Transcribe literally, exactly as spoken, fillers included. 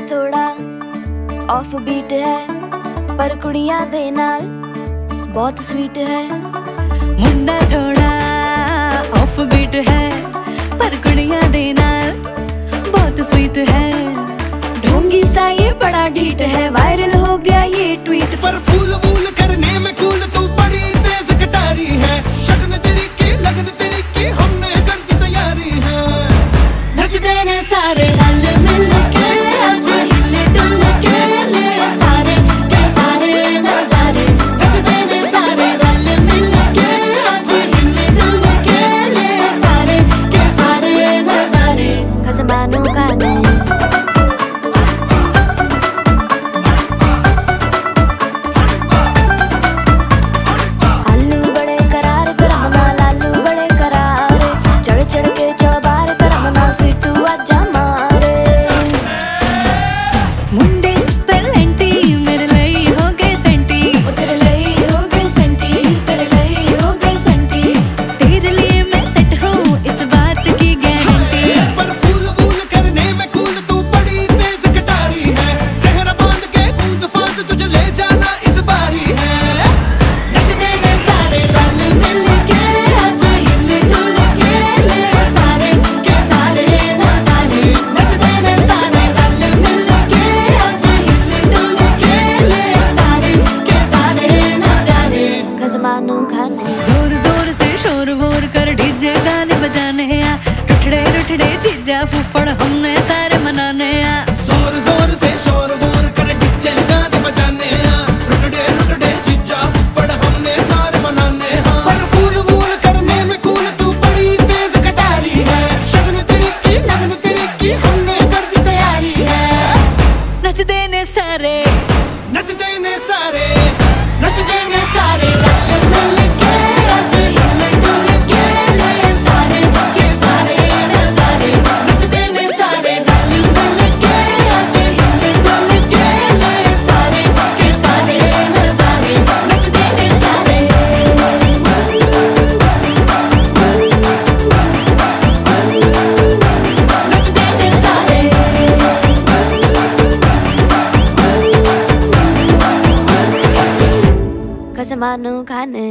थोड़ा off beat है, पर कुड़ियां दे नाल बहुत स्वीट है। मुंडा थोड़ा ऑफ बीट है, पर कुड़ियां दे नाल बहुत स्वीट है। ढोंगी सा ये बड़ा ढीठ है, वायरल हो गया ये ट्वीट। पर फूल वूल करने में कूल तू बड़ी तेज कटारी है। शगन तेरी की लगन तेरी की हमने कर दी तैयारी है। नचते ने सारे रल मिल के, आज हिले डुल के ले सारे के सारे नजारे। नचते ने सारे रल मिल के, आज हिले डुल के ले सारे के सारे नजारे। खसमानों का नहीं जोर जोर से शोर वोर कर डीजे गाने बजाने आ। रुठड़े रुठड़े जीजा फूफड़ हमने सारे मनाने आ। जोर जोर से शोर वोर कर डीजे गाने बजाने आ। रुठड़े रुठड़े जीजा फूफड़ हमने सारे मनाने आ। पर फूल वूल करने में कूल तू बड़ी तेज कटारी है। शगन तेरी की लगन तेरी की हमने कर दी तैयारी है। नचते ने सारे नचते ने सारे नचते ने सारे खसमानों खाने।